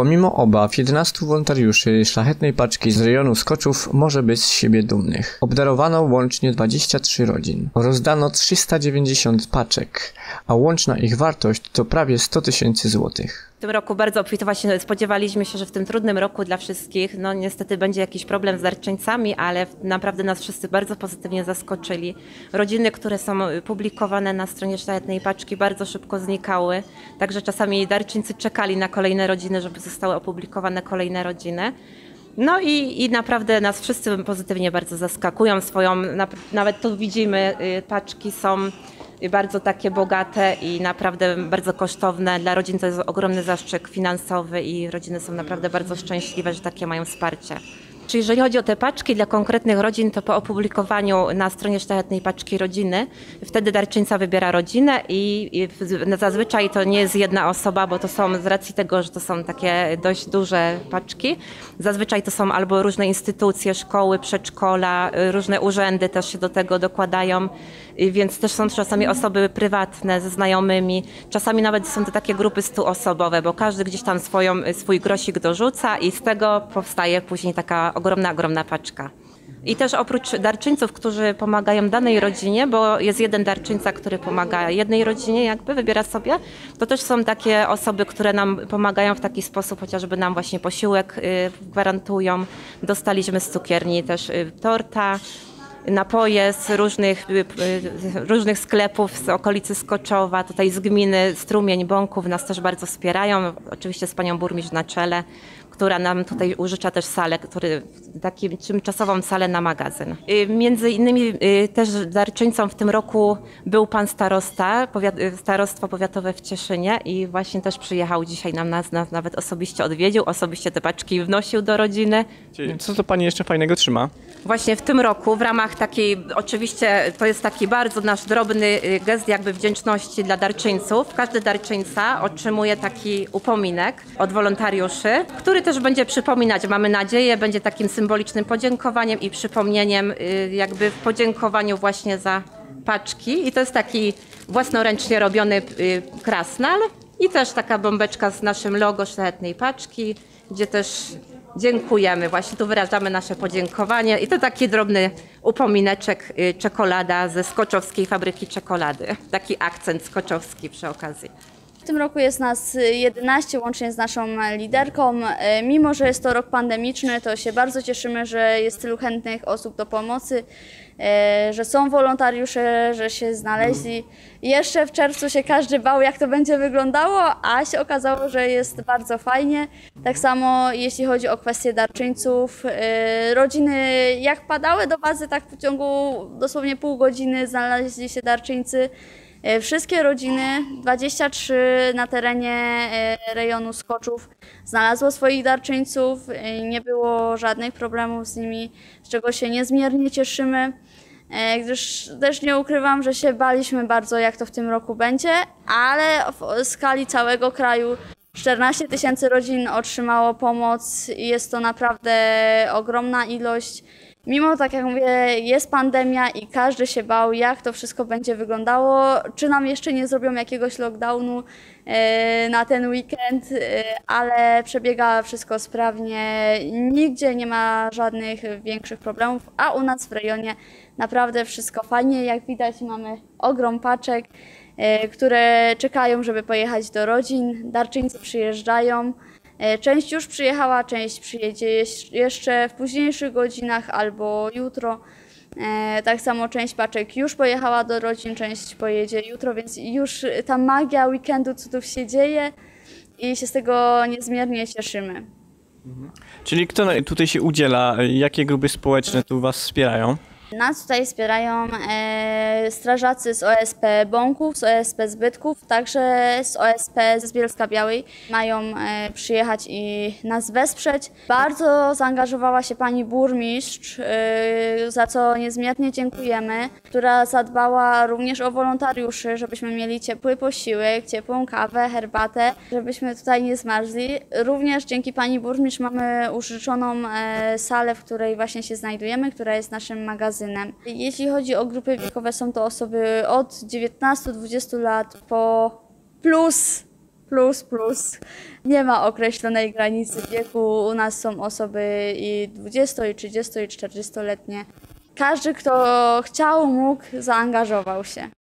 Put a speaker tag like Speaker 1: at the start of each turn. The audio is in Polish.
Speaker 1: Pomimo obaw 11 wolontariuszy Szlachetnej Paczki z rejonu Skoczów może być z siebie dumnych. Obdarowano łącznie 23 rodzin. Rozdano 390 paczek, a łączna ich wartość to prawie 100 tysięcy złotych.
Speaker 2: W tym roku bardzo obfitować się spodziewaliśmy się, że w tym trudnym roku dla wszystkich, no niestety będzie jakiś problem z darczyńcami, ale naprawdę nas wszyscy bardzo pozytywnie zaskoczyli. Rodziny, które są publikowane na stronie Szlachetnej Paczki, bardzo szybko znikały, także czasami darczyńcy czekali na kolejne rodziny, żeby zostały opublikowane kolejne rodziny. No i naprawdę nas wszyscy pozytywnie bardzo zaskakują swoją, nawet tu widzimy, paczki są bardzo takie bogate i naprawdę bardzo kosztowne. Dla rodzin to jest ogromny zastrzyk finansowy i rodziny są naprawdę bardzo szczęśliwe, że takie mają wsparcie. Czyli jeżeli chodzi o te paczki dla konkretnych rodzin, to po opublikowaniu na stronie Szlachetnej Paczki rodziny, wtedy darczyńca wybiera rodzinę i zazwyczaj to nie jest jedna osoba, bo to są z racji tego, że to są takie dość duże paczki. Zazwyczaj to są albo różne instytucje, szkoły, przedszkola, różne urzędy też się do tego dokładają, więc też są czasami osoby prywatne ze znajomymi. Czasami nawet są to takie grupy 100-osobowe, bo każdy gdzieś tam swój grosik dorzuca i z tego powstaje później taka ogromna paczka. I też oprócz darczyńców, którzy pomagają danej rodzinie, bo jest jeden darczyńca, który pomaga jednej rodzinie, jakby wybiera sobie, to też są takie osoby, które nam pomagają w taki sposób, chociażby nam właśnie posiłek gwarantują. Dostaliśmy z cukierni też torta, napoje z różnych sklepów z okolicy Skoczowa, tutaj z gminy Strumień, Bąków nas też bardzo wspierają, oczywiście z panią burmistrz na czele, która nam tutaj użycza też salę, taką tymczasową salę na magazyn. Między innymi też darczyńcą w tym roku był pan starosta, starostwo powiatowe w Cieszynie i właśnie też przyjechał dzisiaj nas nawet osobiście odwiedził, osobiście te paczki wnosił do rodziny.
Speaker 1: Czyli co to pani jeszcze fajnego trzyma?
Speaker 2: Właśnie w tym roku w ramach takiej, oczywiście to jest taki bardzo nasz drobny gest jakby wdzięczności dla darczyńców. Każdy darczyńca otrzymuje taki upominek od wolontariuszy, który też będzie przypominać, mamy nadzieję, będzie takim symbolicznym podziękowaniem i przypomnieniem jakby w podziękowaniu właśnie za paczki. I to jest taki własnoręcznie robiony krasnal i też taka bombeczka z naszym logo Szlachetnej Paczki, gdzie też dziękujemy, właśnie tu wyrażamy nasze podziękowanie i to taki drobny upomineczek, czekolada ze skoczowskiej fabryki czekolady. Taki akcent skoczowski przy okazji.
Speaker 3: W tym roku jest nas 11, łącznie z naszą liderką. Mimo że jest to rok pandemiczny, to się bardzo cieszymy, że jest tylu chętnych osób do pomocy, że są wolontariusze, że się znaleźli. Jeszcze w czerwcu się każdy bał, jak to będzie wyglądało, a się okazało, że jest bardzo fajnie. Tak samo jeśli chodzi o kwestię darczyńców, rodziny jak padały do bazy, tak w ciągu dosłownie pół godziny znaleźli się darczyńcy. Wszystkie rodziny, 23 na terenie rejonu Skoczów, znalazło swoich darczyńców, nie było żadnych problemów z nimi, z czego się niezmiernie cieszymy, gdyż też nie ukrywam, że się baliśmy bardzo, jak to w tym roku będzie, ale w skali całego kraju 14 tysięcy rodzin otrzymało pomoc i jest to naprawdę ogromna ilość. Mimo, tak jak mówię, jest pandemia i każdy się bał, jak to wszystko będzie wyglądało, czy nam jeszcze nie zrobią jakiegoś lockdownu na ten weekend, ale przebiega wszystko sprawnie, nigdzie nie ma żadnych większych problemów, a u nas w rejonie naprawdę wszystko fajnie. Jak widać, mamy ogrom paczek, które czekają, żeby pojechać do rodzin, darczyńcy przyjeżdżają. Część już przyjechała, część przyjedzie jeszcze w późniejszych godzinach albo jutro. Tak samo część paczek już pojechała do rodzin, część pojedzie jutro, więc już ta magia weekendu cudów się dzieje i się z tego niezmiernie cieszymy.
Speaker 1: Czyli kto tutaj się udziela? Jakie grupy społeczne tu was wspierają?
Speaker 3: Nas tutaj wspierają strażacy z OSP Bąków, z OSP Zbytków, także z OSP z Bielska Białej. Mają przyjechać i nas wesprzeć. Bardzo zaangażowała się pani burmistrz, za co niezmiernie dziękujemy, która zadbała również o wolontariuszy, żebyśmy mieli ciepły posiłek, ciepłą kawę, herbatę, żebyśmy tutaj nie zmarzli. Również dzięki pani burmistrz mamy użyczoną salę, w której właśnie się znajdujemy, która jest naszym magazynem. Jeśli chodzi o grupy wiekowe, są to osoby od 19-20 lat po plus, plus. Nie ma określonej granicy wieku. U nas są osoby i 20, i 30, i 40-letnie. Każdy, kto chciał, mógł, zaangażował się.